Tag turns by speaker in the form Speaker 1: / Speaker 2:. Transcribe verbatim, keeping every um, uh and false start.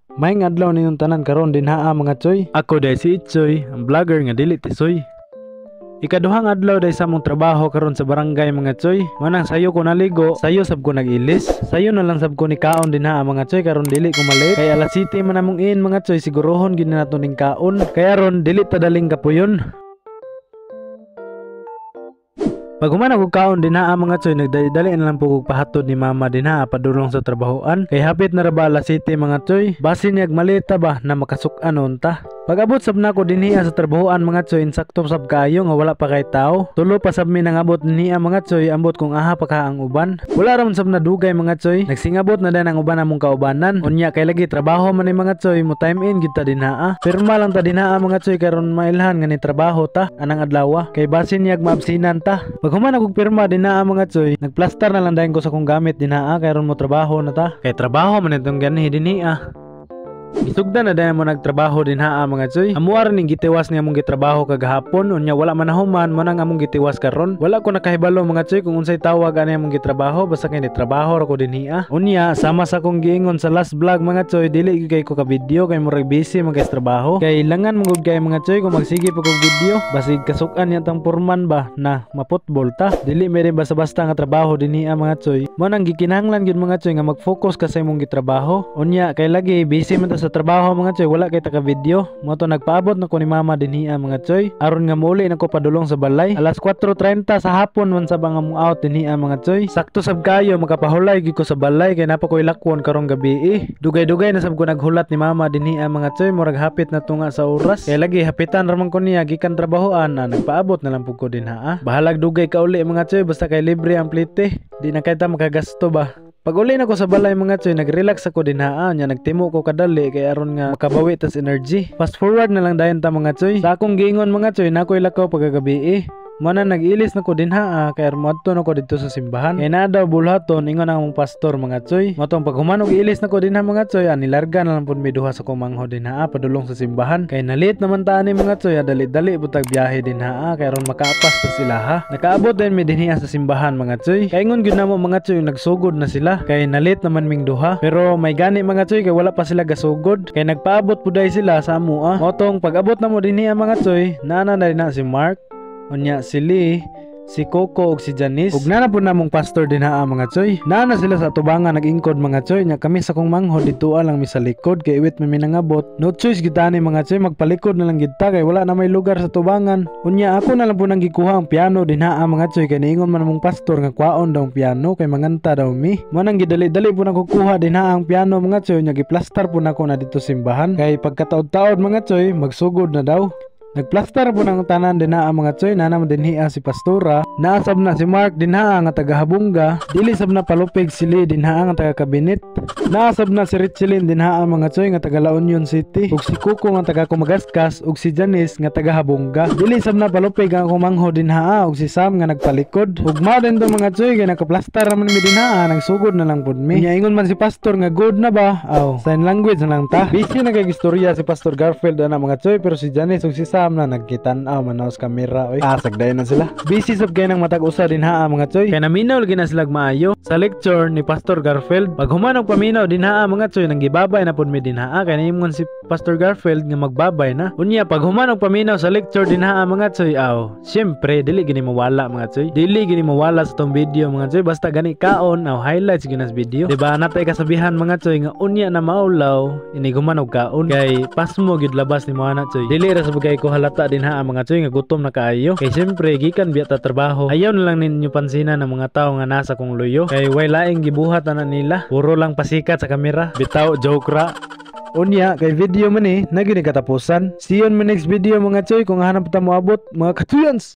Speaker 1: May adlaw ninyong tanan karon dinhaa mga choy. Ako day si Itchoy, ang vlogger nga dili tisoy. Ikaduhang adlaw day sa mong trabaho karon sa barangay mga choy. Manang sayo ko naligo, sayo sab ko nagilis. Sayo na lang sab ko ni kaon dinhaa mga choy karon dili ko malit. Kay alas siyete man namong in mga choy sigurohon gid nato ning kaon. Kaya ron dili ta daling kapuyon. Pag human ako kaon dinhaa mga choy, nagdali-dali na lang po kog pahatod ni mama dinhaa padulong sa trabahoan. Kay hapit na ra ba alas siyete mga choy, basin niyag malita ba na makasuk-an unta. Pag abot sab nako dinhiya sa trabahoan mga choy, insakto sab kaayo nga wala pa kay tao. Tulo pa sab mi nangabot dinhiya mga choy, ambot kung aha pa ka ang uban. Wala ra man sab nadugay mga choy, nagsingabot na dan ang uban among kaubanan. Unya kay lagi trabaho man ni mga choy, mo time in gid ta dinhaa. Pirma lang ta dinhaa mga choy karon mailhan nga ni trabaho ta anang adlaw kay basin niyag maabsinan ta. Pag human ako pirma dinhaa mga choy, nagplaster na lang dayon ko sa kong gamit dinhaa kay ron mo trabaho na ta. Kay trabaho man itong ganhi dinhiya. Gisugdan na dayon mo nagtrabaho dinhaa mga choy. Amuar ning gitiwas ni among gitrabaho kagahapon, unya wala man nahuman mo nang among gitiwas karon. Wala ko nakahibalo mga choy kung unsay tawag ani among gitrabaho, basta kay ni trabaho ra ko dinhiya. Unya sama sa kong giingon sa last vlog mga choy, dili gyud kay ko ka video kay murag busy man kay sa trabaho. Kay langan mo gud kay mga choy kung magsige pa kog video, basig kasuk-an yatang purman ba na maputbol ta. Dili may rin basta-basta nga trabaho dinhiya mga choy. Mo nang gikinahanglan gyud mga choy nga mag-focus ka sa imong gitrabaho. Unya kay lagi busy man ta sa trabaho mga choy, wala kay taka video. Mo to nagpaabot na ko ni mama dinhiya mga choy, aron nga muli na ko padulong sa balay. Alas kwatro treinta sa hapon man sa bang among out dinhiya mga choy. Sakto sab kayo makapahulay gid ko sa balay kay napa koy lakwon karong gabi eh. Dugay-dugay na sab ko naghulat ni mama dinhiya mga choy, murag hapit na tunga sa oras. Kay lagi hapitan ra man ko niya gikan trabahoan na nagpaabot na lang pug ko dinhaa. Bahalag dugay ka uli mga choy, basta kay libre ang plite. Di na kay ta makagasto ba. Pag uli na ko sa balay mga choy, nag-relax ako dinhaa nya, nagtimo ko kadali kay aron nga makabawi tas energy. Fast forward na lang dayon ta mga choy. Sa akong giingon mga choy, nakoy lakaw pagkagabi eh. Mana nag-ilis na ko dinhaa kay armadto na ko dito sa simbahan. Kay na daw bulhaton ingon ang pastor mga choy. Motong pag human og ilis na ko dinha mga choy, anilarga na lang pud mi duha sa kong mangho dinhaa padulong sa simbahan. Kay nalit naman ta ani mga choy, dali-dali butag biyahe dinhaa kay aron makaapas ta sila ha. Nakaabot din mi dinhiya sa simbahan mga choy. Kay ingon gyud namo mga choy nagsugod na sila. Kay nalit naman ming duha. Pero may gani mga choy kay wala pa sila gasugod. Kay nagpaabot puday sila sa amoa. Motong pag abot na mo dinhiya mga choy, naana na na si Mark. Unya si Lee, si Coco ug si Janice. Ug nana po namong pastor dinhaa mga choy. Nana sila sa tubangan nag-ingkod mga choy. Nya kami sa kong mangho dito lang mi sa likod kay iwit mi nangabot. No choice gid ani mga choy, magpalikod na lang gid ta kay wala na may lugar sa tubangan. Unya ako na lang po nang gikuha ang piano dinhaa mga choy kay niingon man namong pastor nga kwaon daw ang piano kay manganta daw mi. Manang gidali-dali po nang kukuha dinhaa ang piano mga choy, nya giplastar po nako na dito simbahan kay pagkataod-taod mga choy magsugod na daw. Nagplaster po ng tanan dinhaa mga choy, nana man dinhiya si pastora. Naasab na si Mark dinhaa nga taga Habunga. Dili sab na palupig si Lee dinhaa nga taga Cabinet. Naasab na si Richelin dinhaa mga choy nga taga La Union City. Ug si Coco nga taga Kumagaskas ug si Janice nga taga Habunga. Dili sab na palupig ang kumangho dinhaa ug si Sam nga nagpalikod. Ug mao din to mga choy kay nakaplaster man mi dinhaa, nagsugod na lang pud mi. Nya ingon man si pastor nga good na ba? Aw, sign language na lang ta. Busy na kay istorya si Pastor Garfield ana mga choy, pero si Janice ug si Sam na nagkitan-aw manaos kamera oy. Asag dayon na sila. Busy sab kay nang matag usa dinhaa mga choy. Kay naminaw lagi na sila maayo sa lecture ni Pastor Garfield. Pag human og paminaw dinhaa mga choy, nang gibabay na pud mi dinhaa kay niingon si Pastor Garfield nga magbabay na. Unya pag human og paminaw sa lecture dinhaa mga choy, aw, syempre dili gini mawala mga choy. Dili gini mawala sa tong video mga choy, basta gani kaon aw highlights ginas video. Diba natay kasabihan mga choy nga unya na maulaw ini human og kaon kay pasmo gid labas ni mga choy. Dili ra sa bagay ko halata dinhaa mga choy nga gutom na kaayo. Kay siyempre gikan biya ta trabaho. Ayaw na lang ninyo pansinan ng mga tao nga nasa kong luyo. Kay way laing gibuhat na nila. Puro lang pasikat sa kamera. Bitaw joke ra. Unya kay video man eh nagini katapusan. See you on my next video mga choy. Kung hanap ta mo abot mga katuyans.